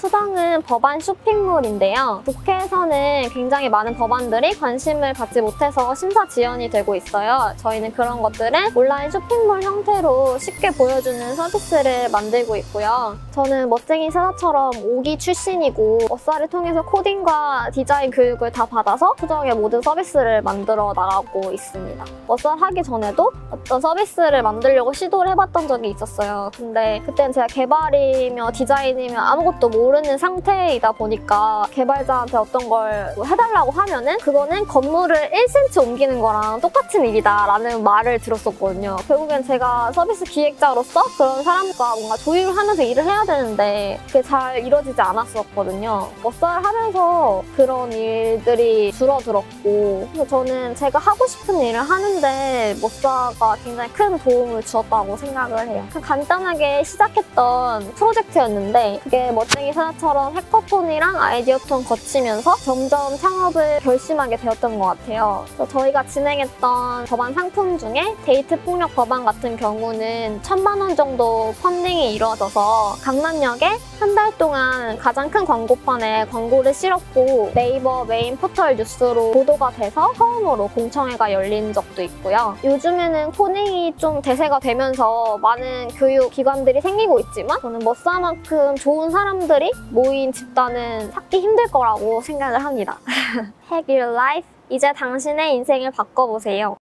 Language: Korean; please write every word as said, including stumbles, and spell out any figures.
수당은 법안 쇼핑몰인데요. 국회에서는 굉장히 많은 법안들이 관심을 받지 못해서 심사 지연이 되고 있어요. 저희는 그런 것들을 온라인 쇼핑몰 형태로 쉽게 보여주는 서비스를 만들고 있고요. 저는 멋쟁이 세다처럼 오 기 출신이고 머싸를 통해서 코딩과 디자인 교육을 다 받아서 수정의 모든 서비스를 만들어 나가고 있습니다. 머싸를 하기 전에도 어떤 서비스를 만들려고 시도를 해봤던 적이 있었어요. 근데 그때는 제가 개발이며 디자인이며 아무것도 모르는 상태이다 보니까 개발자한테 어떤 걸 해달라고 하면은 그거는 건물을 일 센티미터 옮기는 거랑 똑같은 일이다 라는 말을 들었었거든요. 결국엔 제가 서비스 기획자로서 그런 사람과 뭔가 조율을 하면서 일을 해야 되는데 그게 잘 이루어지지 않았었거든요. 머싸를 하면서 그런 일들이 줄어들었고, 그래서 저는 제가 하고 싶은 일을 하는데 머싸가 굉장히 큰 도움을 주었다고 생각을 해요. 간단하게 시작했던 프로젝트였는데 그게 멋쟁이 세다처럼 해커톤이랑 아이디어톤 거치면서 점점 창업을 결심하게 되었던 것 같아요. 그래서 저희가 진행했던 법안 상품 중에 데이트 폭력 법안 같은 경우는 천만 원 정도 펀딩이 이루어져서 강남역에 한 달 동안 가장 큰 광고판에 광고를 실었고 네이버 메인 포털 뉴스로 보도가 돼서 처음으로 공청회가 열린 적도 있고요. 요즘에는 코딩이 좀 대세가 되면서 많은 교육 기관들이 생기고 있지만 저는 머싸만큼 좋은 사람들이 모인 집단은 찾기 힘들 거라고 생각을 합니다. Hack your life. 이제 당신의 인생을 바꿔보세요.